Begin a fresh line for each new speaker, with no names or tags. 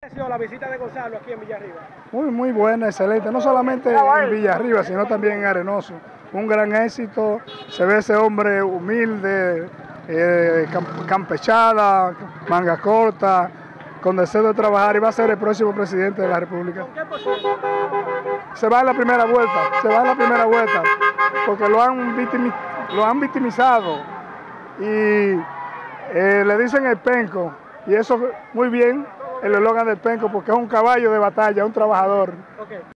¿Qué ha sido la visita de Gonzalo aquí en Villarriba?
Muy buena, excelente. No solamente en Villarriba, sino también en Arenoso. Un gran éxito. Se ve ese hombre humilde, campechada, manga corta, con deseo de trabajar y va a ser el próximo presidente de la República.
¿Con qué porciento?
Se va en la primera vuelta, porque lo han victimizado y le dicen el penco, y eso muy bien, el eslogan del penco, porque es un caballo de batalla, un trabajador.
Okay.